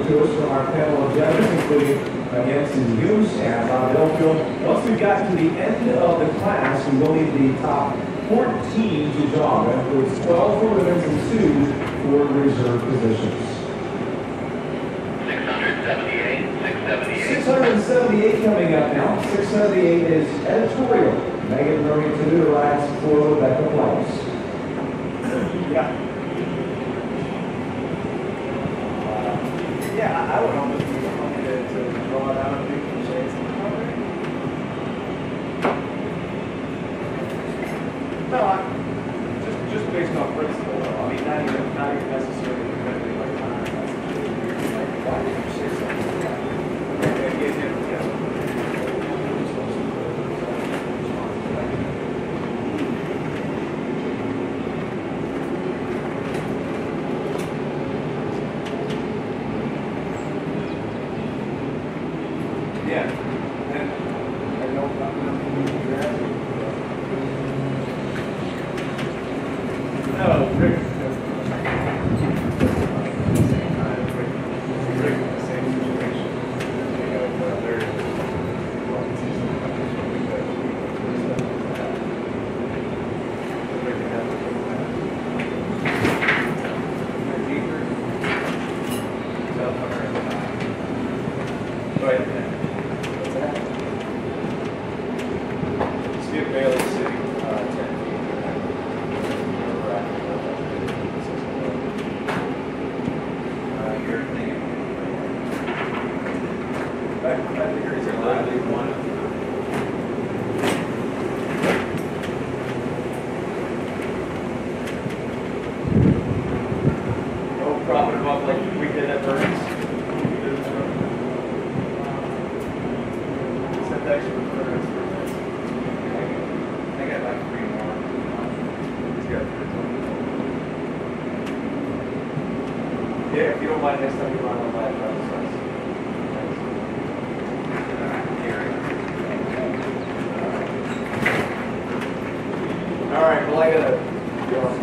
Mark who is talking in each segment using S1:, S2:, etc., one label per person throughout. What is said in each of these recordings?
S1: to us from our panel of judges, including Jensen Hughes and Bob Delfield. Once we've got to the end of the class, we will need the top 14 to jog. That includes 12 for women's and 2 for reserve positions. 678 coming up now. 678 is editorial. MEAGAN Murray-TENUTA rides for Rebecca Place.
S2: Yeah. I would almost be willing to draw it out and do some shades in the color. No, just based on principle. I mean, not even necessarily depending on time. Like, why did you say something like that? Yeah, and I don't no, Rick. Yeah, if you don't mind, next time you run on live, all right, well, I gotta go.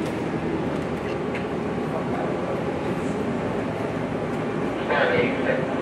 S3: Sorry.